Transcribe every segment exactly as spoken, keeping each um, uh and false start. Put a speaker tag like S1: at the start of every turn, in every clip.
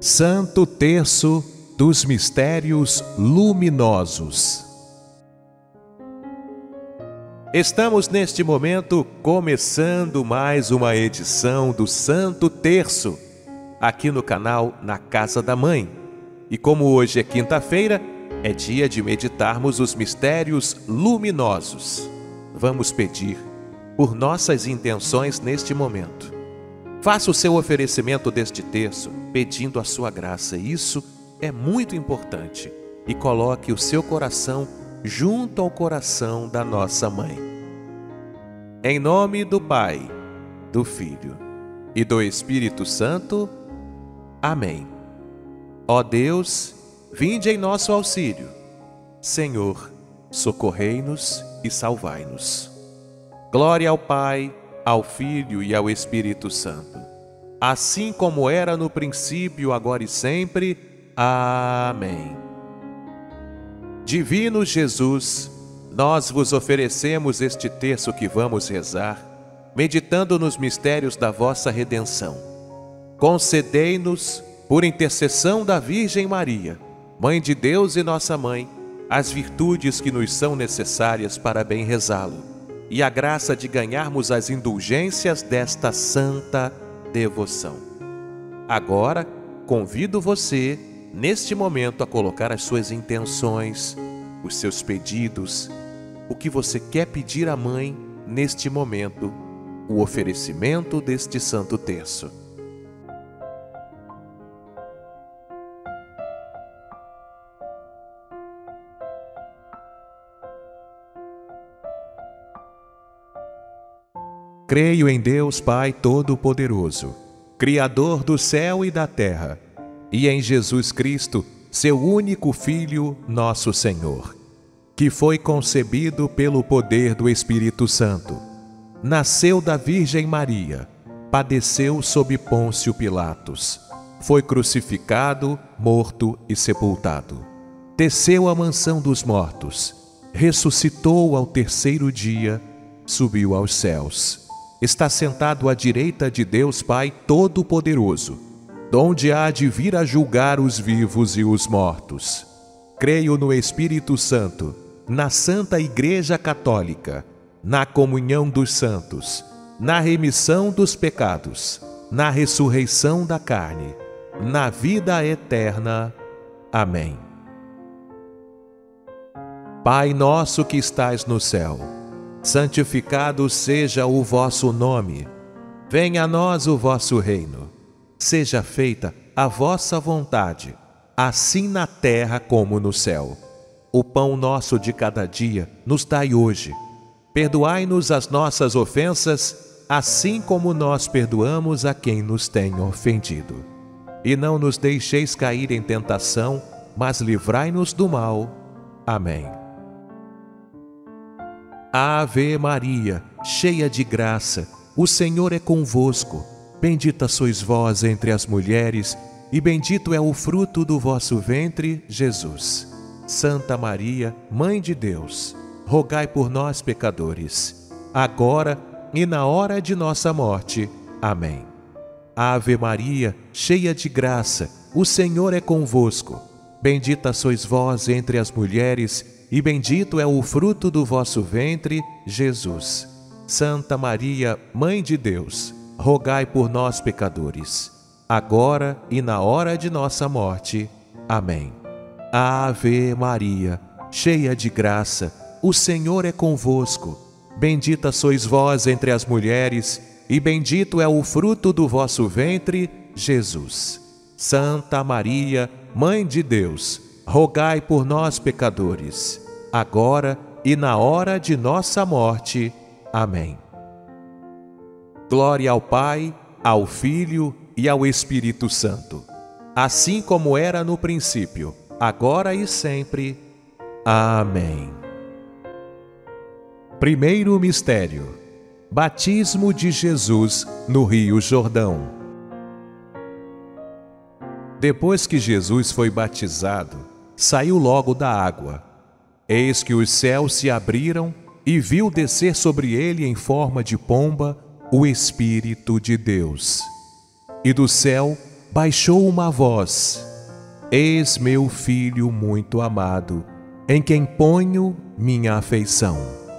S1: Santo Terço dos Mistérios Luminosos. Estamos neste momento começando mais uma edição do Santo Terço, aqui no canal Na Casa da Mãe. E como hoje é quinta-feira, é dia de meditarmos os mistérios luminosos. Vamos pedir por nossas intenções neste momento. Faça o seu oferecimento deste terço pedindo a sua graça. Isso é muito importante. E coloque o seu coração junto ao coração da nossa mãe. Em nome do Pai, do Filho e do Espírito Santo. Amém. Ó Deus, vinde em nosso auxílio. Senhor, socorrei-nos e salvai-nos. Glória ao Pai, ao Filho e ao Espírito Santo, assim como era no princípio, agora e sempre. Amém. Divino Jesus, nós vos oferecemos este terço que vamos rezar, meditando nos mistérios da vossa redenção. Concedei-nos, por intercessão da Virgem Maria, Mãe de Deus e nossa Mãe, as virtudes que nos são necessárias para bem rezá-lo, e a graça de ganharmos as indulgências desta santa devoção. Agora, convido você, neste momento, a colocar as suas intenções, os seus pedidos, o que você quer pedir à Mãe neste momento, o oferecimento deste Santo Terço. Creio em Deus Pai Todo-Poderoso, Criador do céu e da terra, e em Jesus Cristo, seu único Filho, nosso Senhor, que foi concebido pelo poder do Espírito Santo, nasceu da Virgem Maria, padeceu sob Pôncio Pilatos, foi crucificado, morto e sepultado, desceu à mansão dos mortos, ressuscitou ao terceiro dia, subiu aos céus. Está sentado à direita de Deus Pai Todo-Poderoso, donde há de vir a julgar os vivos e os mortos. Creio no Espírito Santo, na Santa Igreja Católica, na comunhão dos santos, na remissão dos pecados, na ressurreição da carne, na vida eterna. Amém. Pai nosso que estais no céu, santificado seja o vosso nome. Venha a nós o vosso reino. Seja feita a vossa vontade, assim na terra como no céu. O pão nosso de cada dia nos dai hoje. Perdoai-nos as nossas ofensas, assim como nós perdoamos a quem nos tem ofendido. E não nos deixeis cair em tentação, mas livrai-nos do mal. Amém. Ave Maria, cheia de graça, o Senhor é convosco. Bendita sois vós entre as mulheres, e bendito é o fruto do vosso ventre, Jesus. Santa Maria, Mãe de Deus, rogai por nós, pecadores, agora e na hora de nossa morte. Amém. Ave Maria, cheia de graça, o Senhor é convosco. Bendita sois vós entre as mulheres, e bendito é o fruto do vosso ventre, Jesus. Santa Maria, Mãe de Deus, rogai por nós, pecadores, agora e na hora de nossa morte. Amém. Ave Maria, cheia de graça, o Senhor é convosco. Bendita sois vós entre as mulheres, e bendito é o fruto do vosso ventre, Jesus. Santa Maria, Mãe de Deus, rogai por nós, pecadores, agora e na hora de nossa morte. Amém. Glória ao Pai, ao Filho e ao Espírito Santo, assim como era no princípio, agora e sempre. Amém. Primeiro mistério: batismo de Jesus no Rio Jordão. Depois que Jesus foi batizado, saiu logo da água. Eis que os céus se abriram e viu descer sobre ele em forma de pomba o Espírito de Deus. E do céu baixou uma voz: Eis meu Filho muito amado, em quem ponho minha afeição.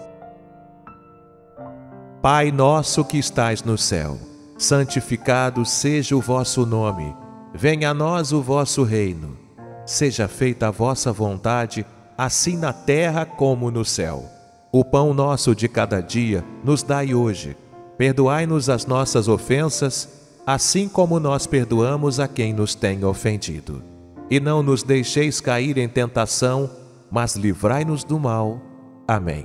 S1: Pai nosso que estais no céu, santificado seja o vosso nome. Venha a nós o vosso reino. Seja feita a vossa vontade, assim na terra como no céu. O pão nosso de cada dia nos dai hoje. Perdoai-nos as nossas ofensas, assim como nós perdoamos a quem nos tem ofendido. E não nos deixeis cair em tentação, mas livrai-nos do mal. Amém.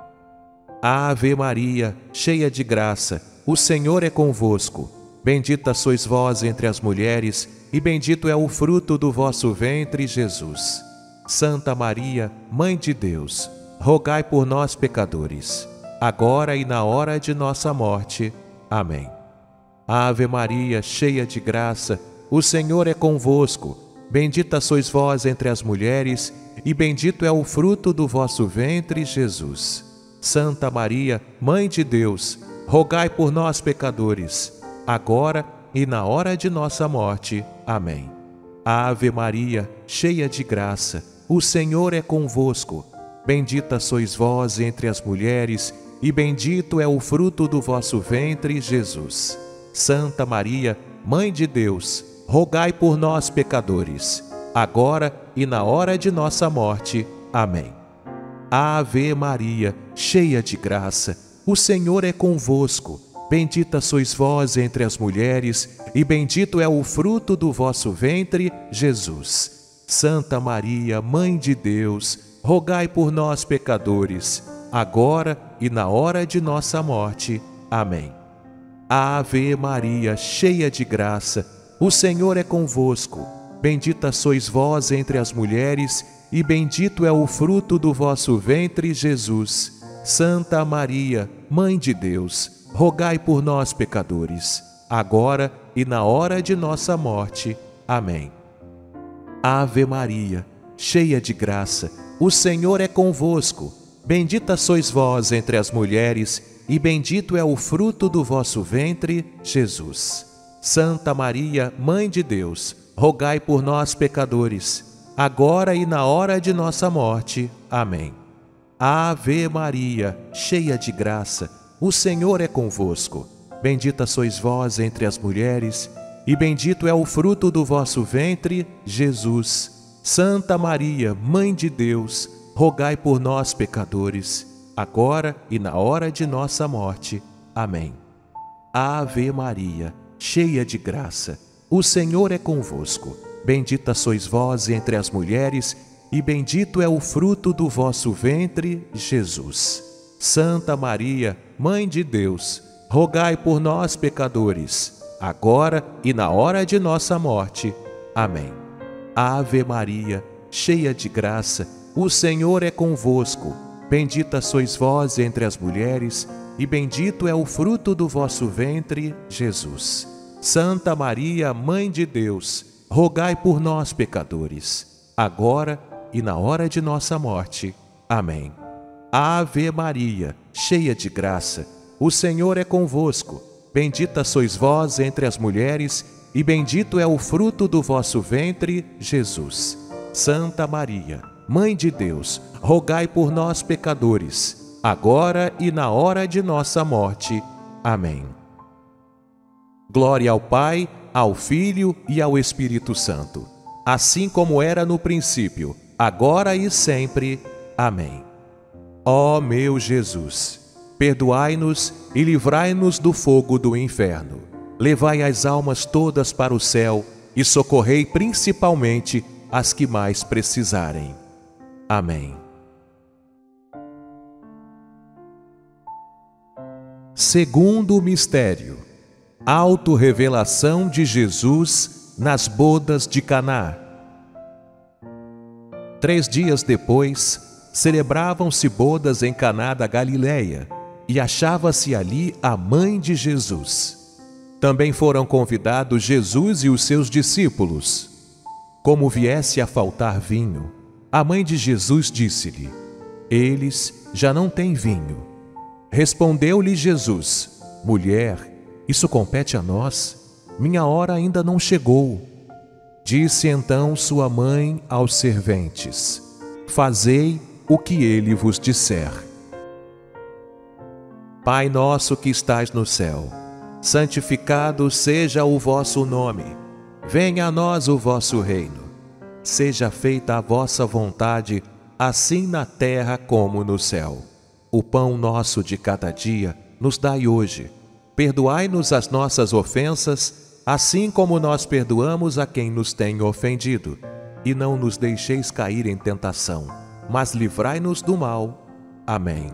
S1: Ave Maria, cheia de graça, o Senhor é convosco. Bendita sois vós entre as mulheres, e bendito é o fruto do vosso ventre, Jesus. Santa Maria, Mãe de Deus, rogai por nós, pecadores, agora e na hora de nossa morte. Amém. Ave Maria, cheia de graça, o Senhor é convosco. Bendita sois vós entre as mulheres, e bendito é o fruto do vosso ventre, Jesus. Santa Maria, Mãe de Deus, rogai por nós, pecadores, agora e na hora de nossa morte. Amém. Ave Maria, cheia de graça, o Senhor é convosco. Bendita sois vós entre as mulheres, e bendito é o fruto do vosso ventre, Jesus. Santa Maria, Mãe de Deus, rogai por nós, pecadores, agora e na hora de nossa morte. Amém. Ave Maria, cheia de graça, o Senhor é convosco. Bendita sois vós entre as mulheres, e bendito é o fruto do vosso ventre, Jesus. Santa Maria, Mãe de Deus, rogai por nós, pecadores, agora e na hora de nossa morte. Amém. Ave Maria, cheia de graça, o Senhor é convosco. Bendita sois vós entre as mulheres, e bendito é o fruto do vosso ventre, Jesus. Santa Maria, Mãe de Deus, rogai por nós, pecadores, agora e na hora de nossa morte. Amém. Ave Maria, cheia de graça, o Senhor é convosco. Bendita sois vós entre as mulheres, e bendito é o fruto do vosso ventre, Jesus. Santa Maria, Mãe de Deus, rogai por nós, pecadores, agora e na hora de nossa morte. Amém. Ave Maria, cheia de graça, o Senhor é convosco. Bendita sois vós entre as mulheres, e bendito é o fruto do vosso ventre, Jesus. Santa Maria, Mãe de Deus, rogai por nós, pecadores, agora e na hora de nossa morte. Amém. Ave Maria, cheia de graça, o Senhor é convosco. Bendita sois vós entre as mulheres, e bendito é o fruto do vosso ventre, Jesus. Santa Maria, Mãe de Deus, rogai por nós, pecadores, agora e na hora de nossa morte. Amém. Ave Maria, cheia de graça, o Senhor é convosco. Bendita sois vós entre as mulheres, e bendito é o fruto do vosso ventre, Jesus. Santa Maria, Mãe de Deus, rogai por nós, pecadores, agora e na hora de nossa morte. Amém. Ave Maria, cheia de graça, o Senhor é convosco. Bendita sois vós entre as mulheres, e bendito é o fruto do vosso ventre, Jesus. Santa Maria, Mãe de Deus, rogai por nós, pecadores, agora e na hora de nossa morte. Amém. Glória ao Pai, ao Filho e ao Espírito Santo, assim como era no princípio, agora e sempre. Amém. Ó meu Jesus, perdoai-nos e livrai-nos do fogo do inferno. Levai as almas todas para o céu e socorrei principalmente as que mais precisarem. Amém. Segundo mistério: autorrevelação de Jesus nas bodas de Caná. Três dias depois, celebravam-se bodas em Caná da Galileia, e achava-se ali a mãe de Jesus. Também foram convidados Jesus e os seus discípulos. Como viesse a faltar vinho, a mãe de Jesus disse-lhe: eles já não têm vinho. Respondeu-lhe Jesus: mulher, isso compete a nós? minha hora ainda não chegou. Disse então sua mãe aos serventes: fazei o que ele vos disser. Pai nosso que estais no céu, santificado seja o vosso nome. Venha a nós o vosso reino. Seja feita a vossa vontade, assim na terra como no céu. O pão nosso de cada dia nos dai hoje. Perdoai-nos as nossas ofensas, assim como nós perdoamos a quem nos tem ofendido. E não nos deixeis cair em tentação, mas livrai-nos do mal. Amém.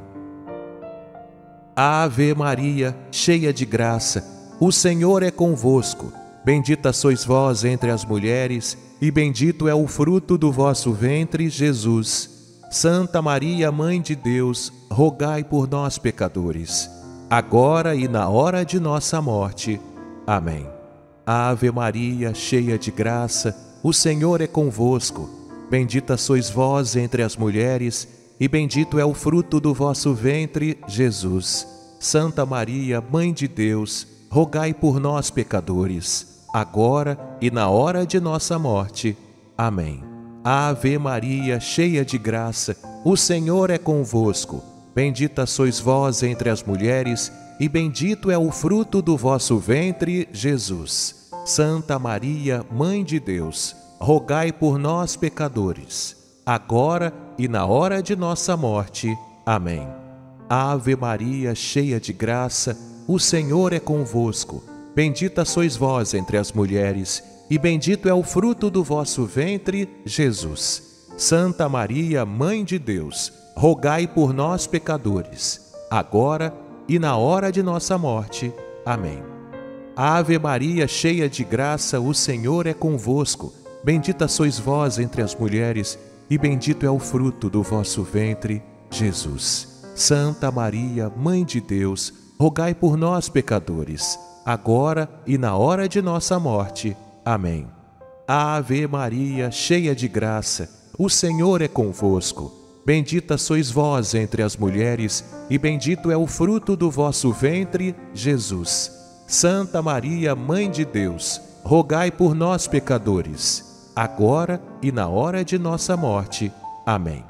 S1: Ave Maria, cheia de graça, o Senhor é convosco. Bendita sois vós entre as mulheres, e bendito é o fruto do vosso ventre, Jesus. Santa Maria, Mãe de Deus, rogai por nós, pecadores, agora e na hora de nossa morte. Amém. Ave Maria, cheia de graça, o Senhor é convosco. Bendita sois vós entre as mulheres, e bendito é o fruto do vosso ventre, Jesus. Santa Maria, Mãe de Deus, rogai por nós, pecadores, agora e na hora de nossa morte. Amém. Ave Maria, cheia de graça, o Senhor é convosco. Bendita sois vós entre as mulheres, e bendito é o fruto do vosso ventre, Jesus. Santa Maria, Mãe de Deus, rogai por nós, pecadores, agora e na hora de nossa morte. Amém. Ave Maria, cheia de graça, o Senhor é convosco. Bendita sois vós entre as mulheres, e bendito é o fruto do vosso ventre, Jesus. Santa Maria, Mãe de Deus, rogai por nós, pecadores, agora e na hora de nossa morte. Amém. Ave Maria, cheia de graça, o Senhor é convosco. Bendita sois vós entre as mulheres, e bendito é o fruto do vosso ventre, Jesus. Santa Maria, Mãe de Deus, rogai por nós, pecadores, agora e na hora de nossa morte. Amém. Ave Maria, cheia de graça, o Senhor é convosco. Bendita sois vós entre as mulheres, e bendito é o fruto do vosso ventre, Jesus. Santa Maria, Mãe de Deus, rogai por nós, pecadores, agora e na hora de nossa morte. Amém.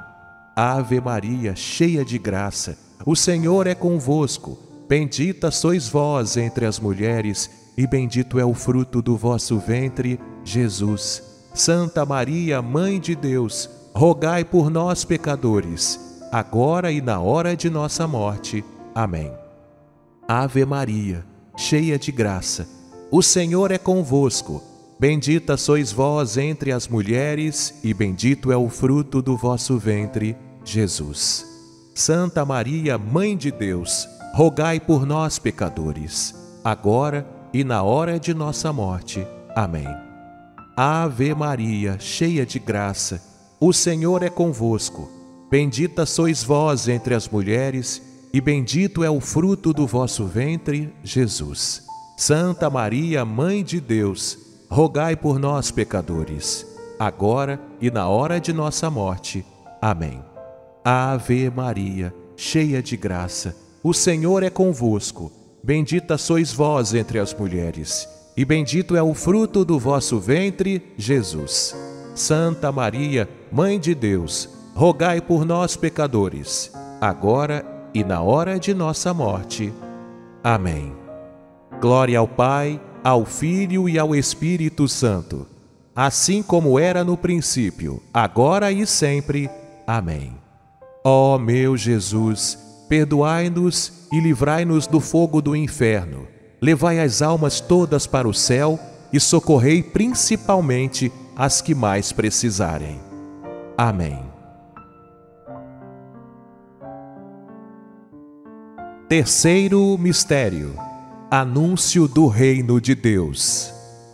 S1: Ave Maria, cheia de graça, o Senhor é convosco. Bendita sois vós entre as mulheres, e bendito é o fruto do vosso ventre, Jesus. Santa Maria, Mãe de Deus, rogai por nós, pecadores, agora e na hora de nossa morte. Amém. Ave Maria, cheia de graça, o Senhor é convosco. Bendita sois vós entre as mulheres, e bendito é o fruto do vosso ventre, Jesus. Santa Maria, Mãe de Deus, rogai por nós, pecadores, agora e na hora de nossa morte. Amém. Ave Maria, cheia de graça, o Senhor é convosco. Bendita sois vós entre as mulheres, e bendito é o fruto do vosso ventre, Jesus. Santa Maria, Mãe de Deus, rogai por nós, pecadores, agora e na hora de nossa morte. Amém. Ave Maria, cheia de graça, o Senhor é convosco. Bendita sois vós entre as mulheres, e bendito é o fruto do vosso ventre, Jesus. Santa Maria, Mãe de Deus, rogai por nós, pecadores, agora e na hora de nossa morte. Amém. Glória ao Pai, ao Filho e ao Espírito Santo, assim como era no princípio, agora e sempre. Amém. Ó meu Jesus, perdoai-nos e livrai-nos do fogo do inferno. Levai as almas todas para o céu e socorrei principalmente as que mais precisarem. Amém. Terceiro mistério: Anúncio do Reino de Deus.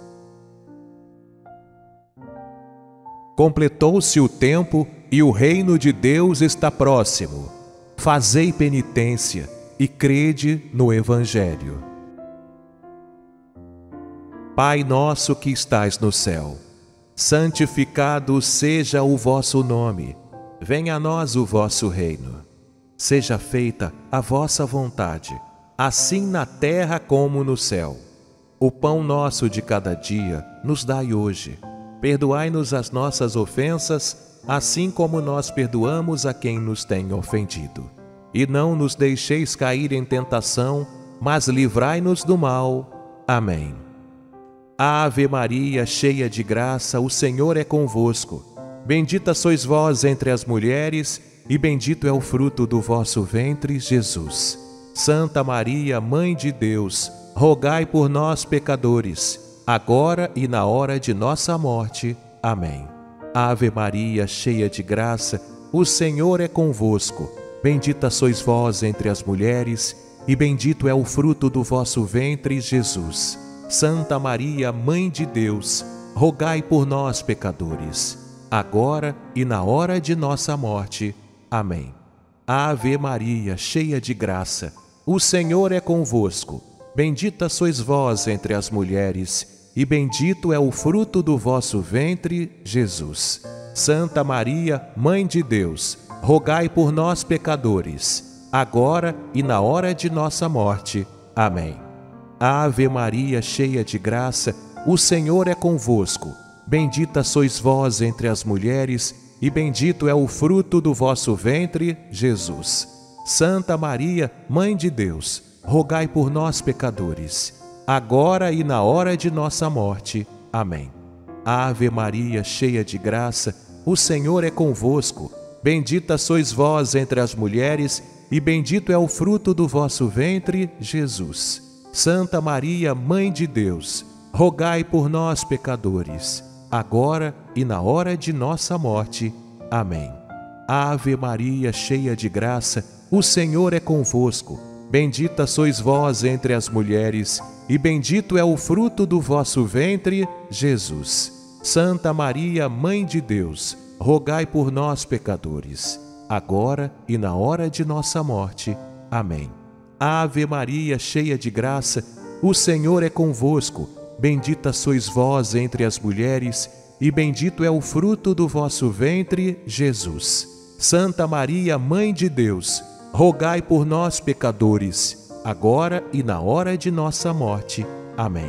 S1: Completou-se o tempo e o reino de Deus está próximo. Fazei penitência e crede no Evangelho. Pai nosso que estais no céu, santificado seja o vosso nome. Venha a nós o vosso reino. Seja feita a vossa vontade, assim na terra como no céu. O pão nosso de cada dia nos dai hoje. Perdoai-nos as nossas ofensas, assim como nós perdoamos a quem nos tem ofendido. E não nos deixeis cair em tentação, mas livrai-nos do mal. Amém. Ave Maria, cheia de graça, o Senhor é convosco. Bendita sois vós entre as mulheres, e bendito é o fruto do vosso ventre, Jesus. Santa Maria, Mãe de Deus, rogai por nós, pecadores, agora e na hora de nossa morte. Amém. Ave Maria, cheia de graça, o Senhor é convosco. Bendita sois vós entre as mulheres, e bendito é o fruto do vosso ventre, Jesus. Santa Maria, Mãe de Deus, rogai por nós, pecadores, agora e na hora de nossa morte. Amém. Ave Maria, cheia de graça, o Senhor é convosco. Bendita sois vós entre as mulheres, e bendito é o fruto do vosso ventre, Jesus. Santa Maria, Mãe de Deus, rogai por nós, pecadores, agora e na hora de nossa morte. Amém. Ave Maria, cheia de graça, o Senhor é convosco. Bendita sois vós entre as mulheres, e bendito é o fruto do vosso ventre, Jesus. Santa Maria, Mãe de Deus, rogai por nós, pecadores, agora e na hora de nossa morte. Amém. Ave Maria, cheia de graça, o Senhor é convosco. Bendita sois vós entre as mulheres, e bendito é o fruto do vosso ventre, Jesus. Santa Maria, Mãe de Deus, rogai por nós, pecadores, agora e na hora de nossa morte. Amém. Ave Maria, cheia de graça, o Senhor é convosco. Bendita sois vós entre as mulheres, e bendito é o fruto do vosso ventre, Jesus. Santa Maria, Mãe de Deus, rogai por nós, pecadores, agora e na hora de nossa morte. Amém. Ave Maria, cheia de graça, o Senhor é convosco. Bendita sois vós entre as mulheres, e bendito é o fruto do vosso ventre, Jesus. Santa Maria, Mãe de Deus, rogai por nós, pecadores, agora e na hora de nossa morte. Amém.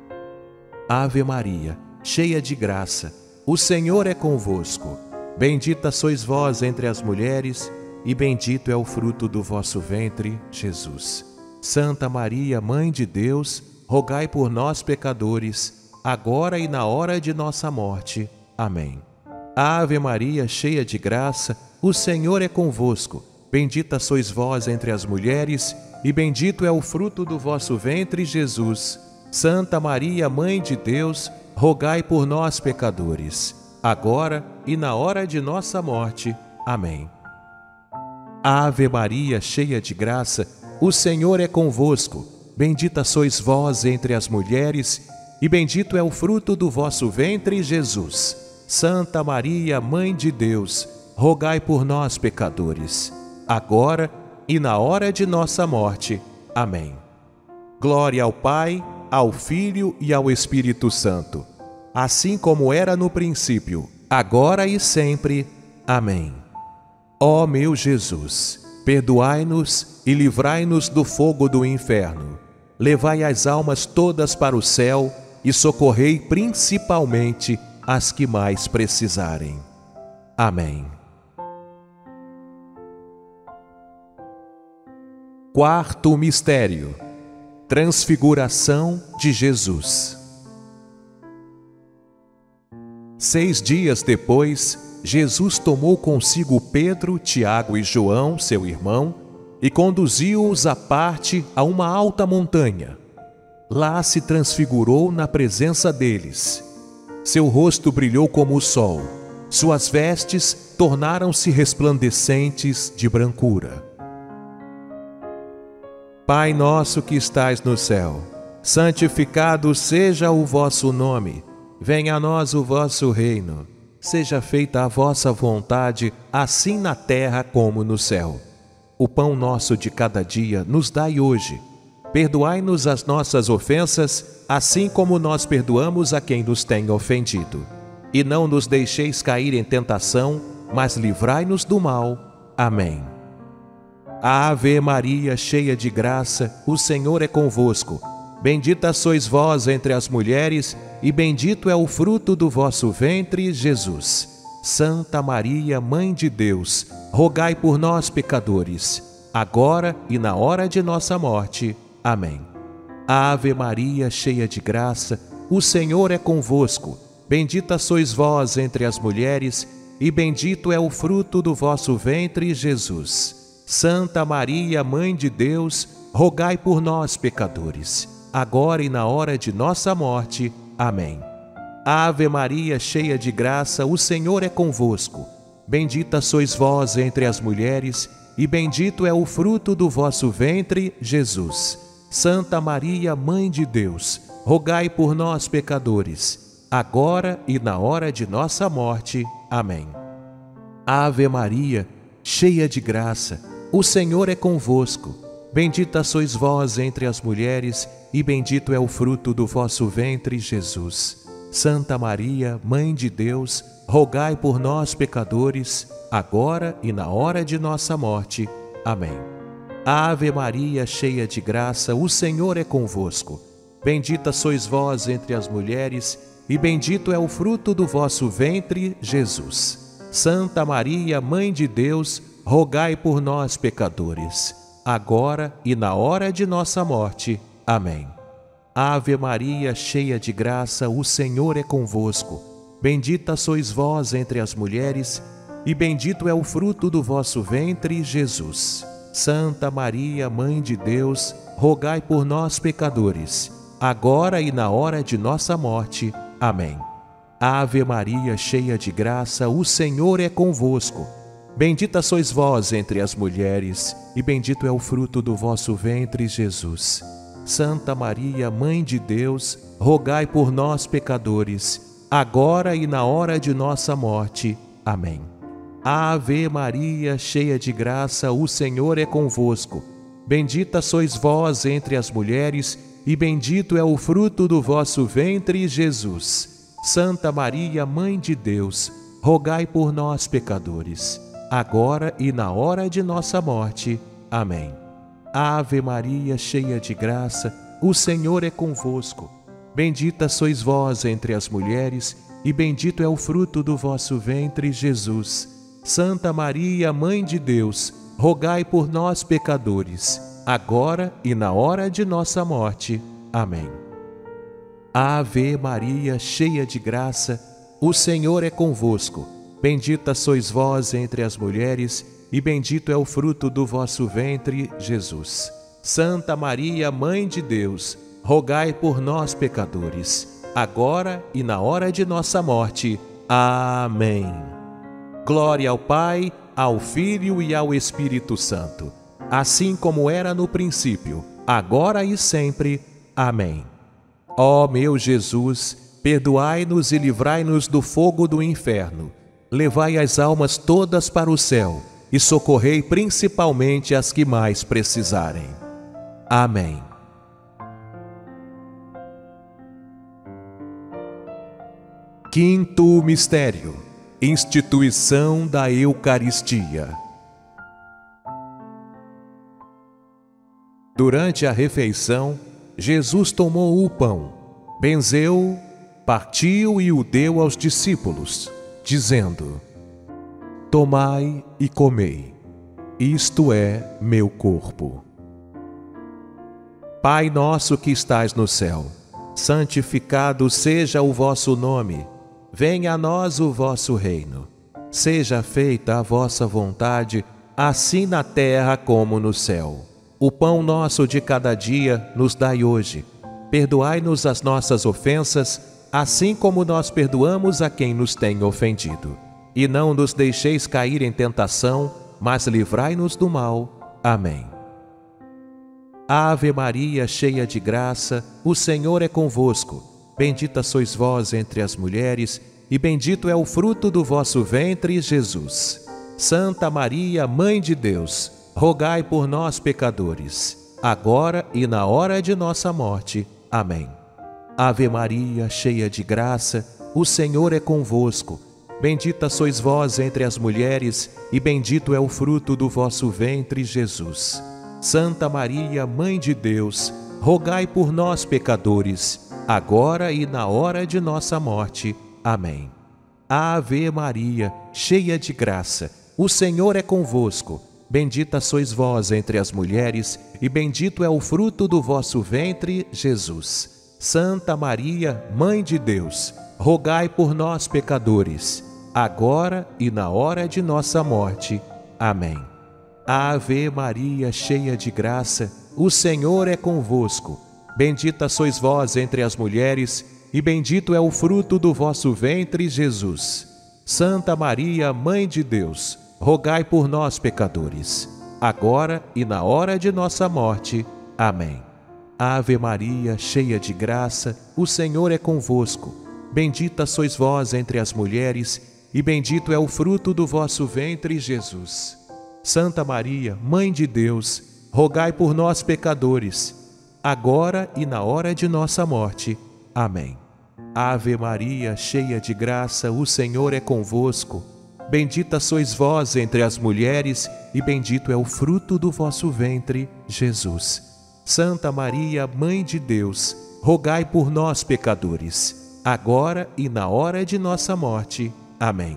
S1: Ave Maria, cheia de graça, o Senhor é convosco. Bendita sois vós entre as mulheres, e bendito é o fruto do vosso ventre, Jesus. Santa Maria, Mãe de Deus, rogai por nós, pecadores, agora e na hora de nossa morte. Amém. Ave Maria, cheia de graça, o Senhor é convosco. Bendita sois vós entre as mulheres, e bendito é o fruto do vosso ventre, Jesus. Santa Maria, Mãe de Deus, rogai por nós, pecadores, agora e na hora de nossa morte. Amém. Ave Maria, cheia de graça, o Senhor é convosco. Bendita sois vós entre as mulheres, e bendito é o fruto do vosso ventre, Jesus. Santa Maria, Mãe de Deus, rogai por nós, pecadores, agora e na hora de nossa morte. Amém. Glória ao Pai, ao Filho e ao Espírito Santo, assim como era no princípio, agora e sempre. Amém. Ó meu Jesus, perdoai-nos e livrai-nos do fogo do inferno. Levai as almas todas para o céu e socorrei principalmente as que mais precisarem. Amém. Quarto mistério: Transfiguração de Jesus. Seis dias depois, Jesus tomou consigo Pedro, Tiago e João, seu irmão, e conduziu-os à parte a uma alta montanha. Lá se transfigurou na presença deles. Seu rosto brilhou como o sol, suas vestes tornaram-se resplandecentes de brancura. Pai nosso que estais no céu, santificado seja o vosso nome. Venha a nós o vosso reino. Seja feita a vossa vontade, assim na terra como no céu. O pão nosso de cada dia nos dai hoje. Perdoai-nos as nossas ofensas, assim como nós perdoamos a quem nos tem ofendido. E não nos deixeis cair em tentação, mas livrai-nos do mal. Amém. Ave Maria, cheia de graça, o Senhor é convosco. Bendita sois vós entre as mulheres, e bendito é o fruto do vosso ventre, Jesus. Santa Maria, Mãe de Deus, rogai por nós, pecadores, agora e na hora de nossa morte. Amém. Ave Maria, cheia de graça, o Senhor é convosco. Bendita sois vós entre as mulheres, e bendito é o fruto do vosso ventre, Jesus. Santa Maria, Mãe de Deus, rogai por nós, pecadores, agora e na hora de nossa morte. Amém. Ave Maria, cheia de graça, o Senhor é convosco. Bendita sois vós entre as mulheres, e bendito é o fruto do vosso ventre, Jesus. Santa Maria, Mãe de Deus, rogai por nós, pecadores, agora e na hora de nossa morte. Amém. Ave Maria, cheia de graça, o Senhor é convosco. Bendita sois vós entre as mulheres, e bendito é o fruto do vosso ventre, Jesus. Santa Maria, Mãe de Deus, rogai por nós, pecadores, agora e na hora de nossa morte. Amém. Ave Maria, cheia de graça, o Senhor é convosco. Bendita sois vós entre as mulheres, e bendito é o fruto do vosso ventre, Jesus. Santa Maria, Mãe de Deus, rogai por nós, pecadores, agora e na hora de nossa morte. Amém. Ave Maria, cheia de graça, o Senhor é convosco. Bendita sois vós entre as mulheres, e bendito é o fruto do vosso ventre, Jesus. Santa Maria, Mãe de Deus, rogai por nós, pecadores, agora e na hora de nossa morte. Amém. Ave Maria, cheia de graça, o Senhor é convosco. Bendita sois vós entre as mulheres, e bendito é o fruto do vosso ventre, Jesus. Santa Maria, Mãe de Deus, rogai por nós, pecadores, agora e na hora de nossa morte. Amém. Ave Maria, cheia de graça, o Senhor é convosco. Bendita sois vós entre as mulheres, e bendito é o fruto do vosso ventre, Jesus. Santa Maria, Mãe de Deus, rogai por nós, pecadores, agora e na hora de nossa morte. Amém. Ave Maria, cheia de graça, o Senhor é convosco. Bendita sois vós entre as mulheres, e bendito é o fruto do vosso ventre, Jesus. Santa Maria, Mãe de Deus, rogai por nós, pecadores, agora e na hora de nossa morte. Amém. Ave Maria, cheia de graça, o Senhor é convosco. Bendita sois vós entre as mulheres, e bendito é o fruto do vosso ventre, Jesus. Santa Maria, Mãe de Deus, rogai por nós, pecadores, agora e na hora de nossa morte. Amém. Glória ao Pai, ao Filho e ao Espírito Santo, assim como era no princípio, agora e sempre. Amém. Ó meu Jesus, perdoai-nos e livrai-nos do fogo do inferno. Levai as almas todas para o céu e socorrei principalmente as que mais precisarem. Amém. Quinto mistério: instituição da Eucaristia. Durante a refeição, Jesus tomou o pão, benzeu, partiu e o deu aos discípulos, dizendo: tomai e comei, isto é meu corpo. Pai nosso que estais no céu, santificado seja o vosso nome. Venha a nós o vosso reino. Seja feita a vossa vontade, assim na terra como no céu. O pão nosso de cada dia nos dai hoje. Perdoai-nos as nossas ofensas, assim como nós perdoamos a quem nos tem ofendido. E não nos deixeis cair em tentação, mas livrai-nos do mal. Amém. Ave Maria, cheia de graça, o Senhor é convosco. Bendita sois vós entre as mulheres, e bendito é o fruto do vosso ventre, Jesus. Santa Maria, Mãe de Deus, rogai por nós, pecadores, agora e na hora de nossa morte. Amém. Ave Maria, cheia de graça, o Senhor é convosco. Bendita sois vós entre as mulheres, e bendito é o fruto do vosso ventre, Jesus. Santa Maria, Mãe de Deus, rogai por nós, pecadores, agora e na hora de nossa morte. Amém. Ave Maria, cheia de graça, o Senhor é convosco. Bendita sois vós entre as mulheres, e bendito é o fruto do vosso ventre, Jesus. Santa Maria, Mãe de Deus, rogai por nós, pecadores, agora e na hora de nossa morte. Amém. Ave Maria, cheia de graça, o Senhor é convosco. Bendita sois vós entre as mulheres, e bendito é o fruto do vosso ventre, Jesus. Santa Maria, Mãe de Deus, rogai por nós, pecadores, agora e na hora de nossa morte. Amém. Ave Maria, cheia de graça, o Senhor é convosco. Bendita sois vós entre as mulheres, e bendito é o fruto do vosso ventre, Jesus. Santa Maria, Mãe de Deus, rogai por nós, pecadores, agora e na hora de nossa morte. Amém. Ave Maria, cheia de graça, o Senhor é convosco. Bendita sois vós entre as mulheres, e bendito é o fruto do vosso ventre, Jesus. Santa Maria, Mãe de Deus, rogai por nós, pecadores, agora e na hora de nossa morte. Amém.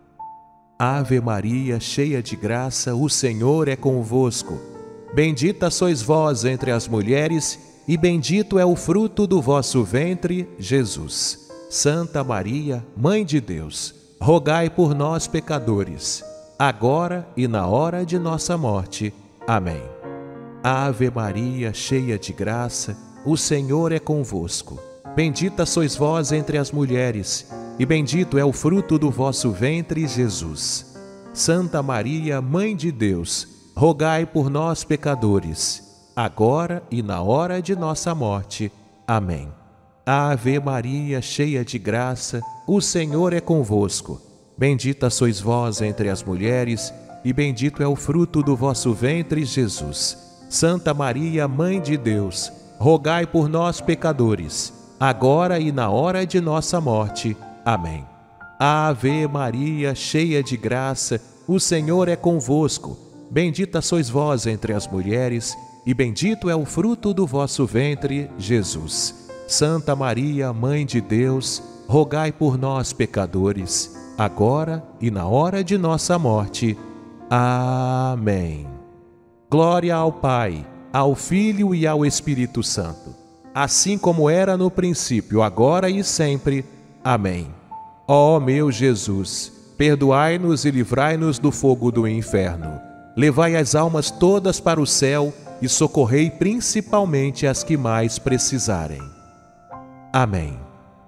S1: Ave Maria, cheia de graça, o Senhor é convosco. Bendita sois vós entre as mulheres, e bendito é o fruto do vosso ventre, Jesus. Santa Maria, Mãe de Deus, rogai por nós, pecadores, agora e na hora de nossa morte. Amém. Ave Maria, cheia de graça, o Senhor é convosco. Bendita sois vós entre as mulheres, e bendito é o fruto do vosso ventre, Jesus. Santa Maria, Mãe de Deus, rogai por nós, pecadores, agora e na hora de nossa morte. Amém. Ave Maria, cheia de graça, o Senhor é convosco. Bendita sois vós entre as mulheres, e bendito é o fruto do vosso ventre, Jesus. Santa Maria, Mãe de Deus, rogai por nós, pecadores, agora e na hora de nossa morte. Amém. Ave Maria, cheia de graça, o Senhor é convosco. Bendita sois vós entre as mulheres, e bendito é o fruto do vosso ventre, Jesus. Santa Maria, Mãe de Deus, rogai por nós, pecadores, agora e na hora de nossa morte. Amém. Glória ao Pai, ao Filho e ao Espírito Santo, assim como era no princípio, agora e sempre. Amém. Ó meu Jesus, perdoai-nos e livrai-nos do fogo do inferno. Levai as almas todas para o céu e socorrei principalmente as que mais precisarem. Amém.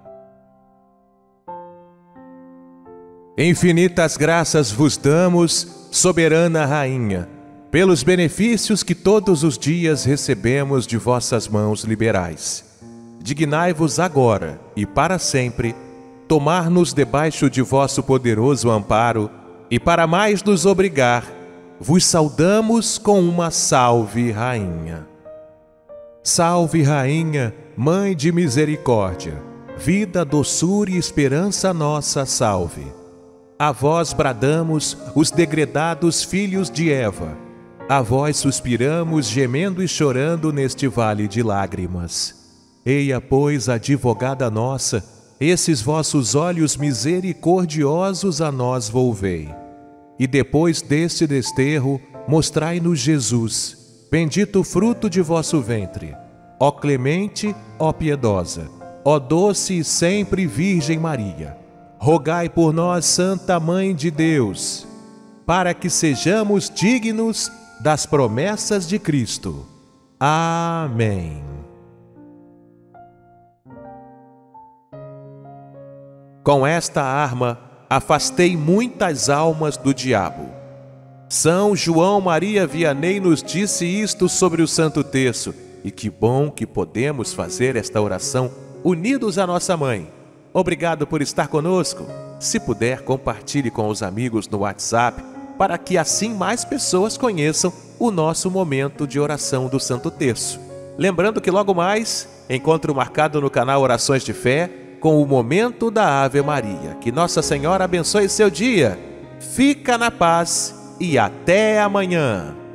S1: Infinitas graças vos damos, soberana Rainha, pelos benefícios que todos os dias recebemos de vossas mãos liberais. Dignai-vos agora e para sempre tomar-nos debaixo de vosso poderoso amparo, e para mais nos obrigar, vos saudamos com uma salve, Rainha. Salve, Rainha, Mãe de misericórdia, vida, doçura e esperança nossa, salve. A vós bradamos, os degredados filhos de Eva. A vós suspiramos, gemendo e chorando neste vale de lágrimas. Eia, pois, advogada nossa, esses vossos olhos misericordiosos a nós volvei. E depois deste desterro, mostrai-nos Jesus, bendito fruto de vosso ventre. Ó clemente, ó piedosa, ó doce e sempre Virgem Maria, rogai por nós, Santa Mãe de Deus, para que sejamos dignos das promessas de Cristo. Amém. Com esta arma, afastei muitas almas do diabo. São João Maria Vianney nos disse isto sobre o Santo Terço, e que bom que podemos fazer esta oração unidos à nossa Mãe. Obrigado por estar conosco. Se puder, compartilhe com os amigos no WhatsApp, para que assim mais pessoas conheçam o nosso momento de oração do Santo Terço. Lembrando que logo mais, encontro marcado no canal Orações de Fé, com o momento da Ave Maria. Que Nossa Senhora abençoe seu dia. Fica na paz e até amanhã.